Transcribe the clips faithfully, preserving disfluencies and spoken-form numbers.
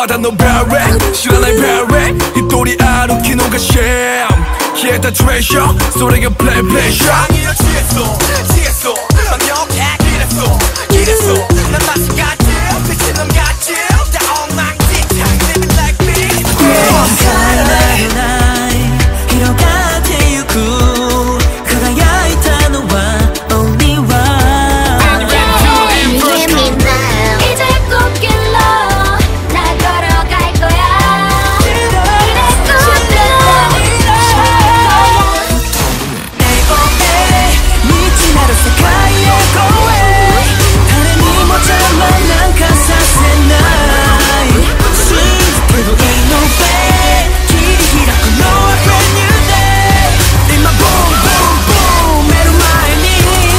たの별에知らない별에一人歩きのがシェム消えたトレーションそれがプレイプレーション방이어취했어 취했어 방역해 이랬어 이랬어 난 마치 같지 미친놈 같지 다 엉망진창 living like me Skyline広がってゆく輝いたのは only one 이제 꽃길로 날 걸어갈 거야 그래 꽃길로 미친 나로世界へ go away 誰にも邪魔なんかさせない信じてる ain't no way 切り開く no a brand new day 今 boom boom boom 目の前に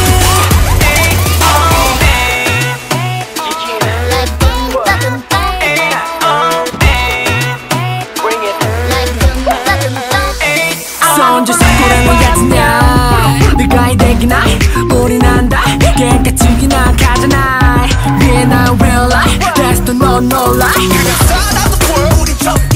Like boom ba boom bang Like boom ba boom bang 손질 사고라는 같은 날 네가 이대기 날 우리 난다 깨끗이기나 가잖아 위에 난 real life That's the no no lie 살아도 보여 우린 저